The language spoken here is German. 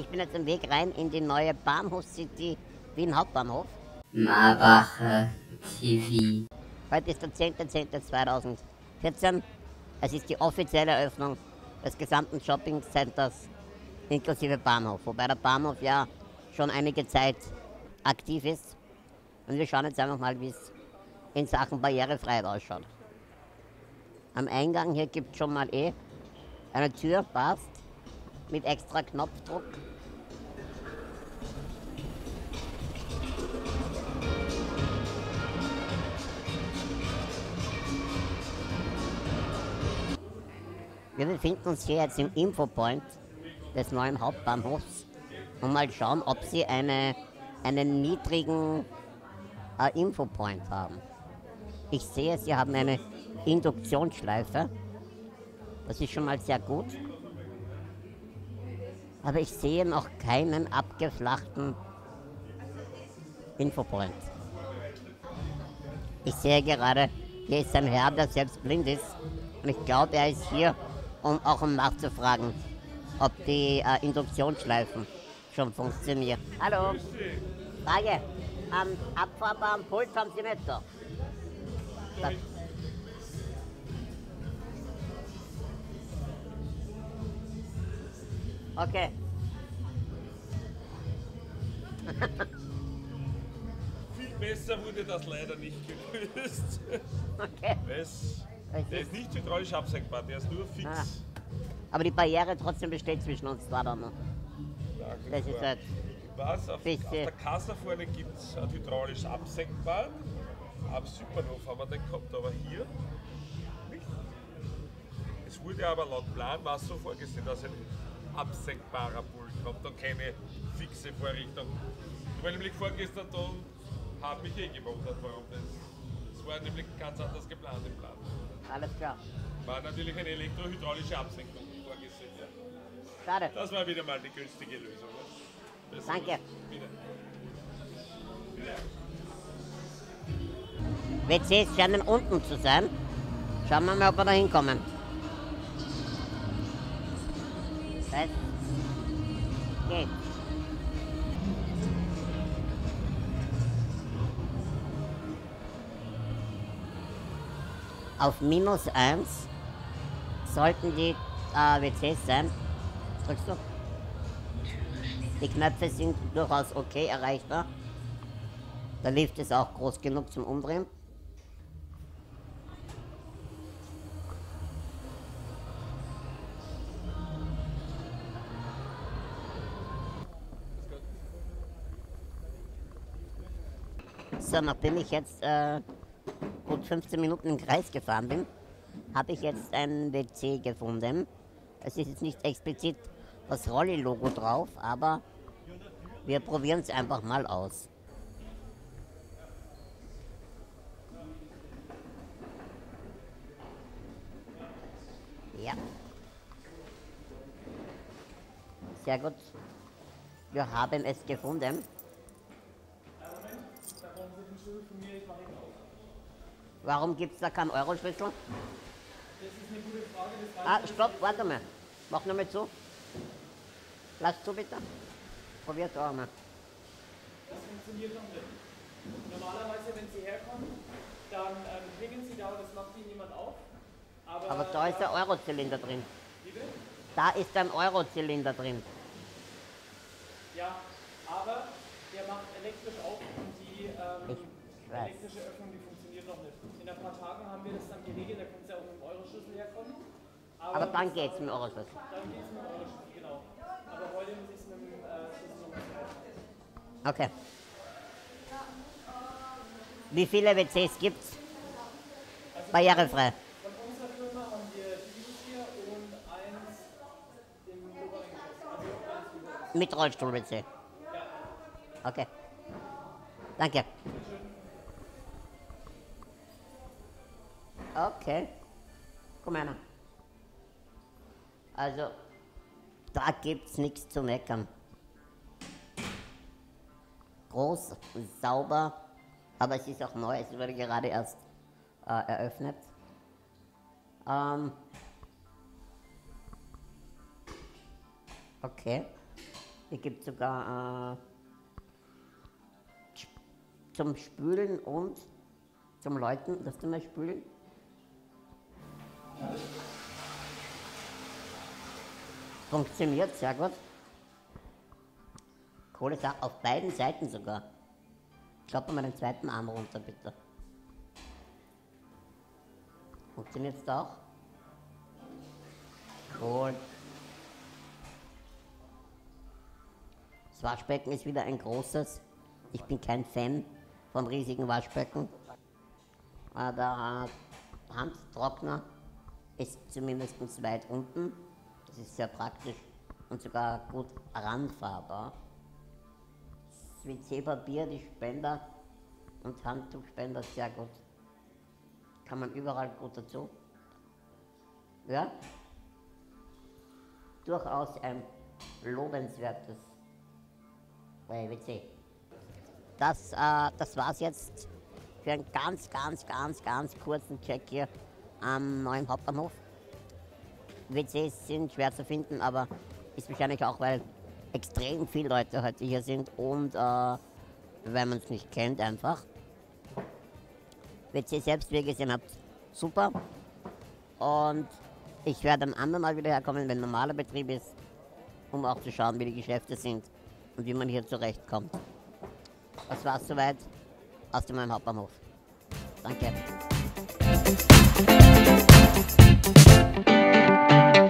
Ich bin jetzt am Weg rein in die neue Bahnhofscity Wien Hauptbahnhof. Marbacher TV. Heute ist der 10.10.2014. Es ist die offizielle Eröffnung des gesamten Shoppingcenters inklusive Bahnhof. Wobei der Bahnhof ja schon einige Zeit aktiv ist. Und wir schauen jetzt einfach mal, wie es in Sachen Barrierefreiheit ausschaut. Am Eingang hier gibt es schon mal eine Tür, passt, mit extra Knopfdruck. Wir befinden uns hier jetzt im Infopoint des neuen Hauptbahnhofs und mal schauen, ob sie einen niedrigen Infopoint haben. Ich sehe, sie haben eine Induktionsschleife. Das ist schon mal sehr gut. Aber ich sehe noch keinen abgeflachten Infopoint. Ich sehe gerade, hier ist ein Herr, der selbst blind ist. Und ich glaube, er ist hier, um nachzufragen, ob die Induktionsschleifen schon funktionieren. Hallo. Frage. Am abfahrbaren Pult haben Sie nicht da. Okay. Viel besser wurde das leider nicht gelöst. Okay. Der ist nicht hydraulisch absenkbar, der ist nur fix. Ah. Aber die Barriere trotzdem besteht zwischen uns zwei dann noch. Das ist halt. Was? Auf der Kasse vorne gibt es hydraulisch absenkbar. Am Südbahnhof haben wir den gehabt, aber hier nicht. Es wurde aber laut Plan war so vorgesehen, dass ein absenkbarer Pult kommt und keine fixe Vorrichtung. Ich war nämlich vorgestern da und habe mich gewundert, warum das. Das war nämlich ganz anders geplant im Plan. Alles klar. War natürlich eine elektrohydraulische Absenkung vorgesehen. Ja. Schade. Das war wieder mal die günstige Lösung. Das Danke. Bitte. WCs scheinen unten zu sein. Schauen wir mal, ob wir da hinkommen. Das geht. Auf -1 sollten die WCs sein. Drückst du? Die Knöpfe sind durchaus okay erreichbar. Der Lift ist auch groß genug zum Umdrehen. So, nachdem ich jetzt gut 15 Minuten im Kreis gefahren bin, habe ich jetzt ein WC gefunden. Es ist jetzt nicht explizit das Rolli-Logo drauf, aber wir probieren es einfach mal aus. Ja. Sehr gut. Wir haben es gefunden. Warum gibt es da keinen Euro-Schlüssel? Das ist eine gute Frage. Stopp, warte mal. Mach nochmal zu. Lass zu, bitte. Probier's auch mal. Das funktioniert noch nicht. Normalerweise, wenn Sie herkommen, dann hängen Sie da und das macht Ihnen jemand auf. Aber da ist der Eurozylinder drin. Bitte? Da ist ein Eurozylinder drin. Ja, aber der macht elektrisch auf und die elektrische Öffnung, die funktioniert noch nicht. In ein paar Tagen haben wir das dann geregelt, da können Sie auch mit dem Euro-Schlüssel herkommen. Aber dann geht's mit dem Euroschlüssel. Dann geht es mit dem Euro-Schlüssel, genau. Aber heute muss ich es mit dem Schlüssel noch machen. Okay. Wie viele WCs gibt's? Barrierefrei. Von unserer Firma haben wir dieses hier und eins im oberen Geschoss. Also eins über. Mit Rollstuhl-WC. Okay. Danke. Okay. Komm her. Also, da gibt's nichts zu meckern. Groß, sauber, aber es ist auch neu, es wurde gerade erst eröffnet. Okay. Hier gibt es sogar zum Spülen und zum Läuten, das tun wir spülen. Funktioniert sehr gut. Kohle auf beiden Seiten sogar. Klappen wir den zweiten Arm runter, bitte. Funktioniert es auch? Cool. Das Waschbecken ist wieder ein großes. Ich bin kein Fan von riesigen Waschbecken. Der Handtrockner ist zumindest weit unten. Das ist sehr praktisch und sogar gut ranfahrbar. Das WC-Papier, die Spender und Handtuchspender sehr gut. Kann man überall gut dazu. Ja? Durchaus ein lobenswertes WC. Das war's jetzt für einen ganz kurzen Check hier am neuen Hauptbahnhof. WCs sind schwer zu finden, aber ist wahrscheinlich auch, weil extrem viele Leute heute hier sind und wenn man es nicht kennt einfach. WC selbst, wie ihr gesehen habt, super. Und ich werde am anderen Mal wieder herkommen, wenn normaler Betrieb ist, um auch zu schauen, wie die Geschäfte sind und wie man hier zurechtkommt. Das war's soweit aus dem neuen Hauptbahnhof. Danke.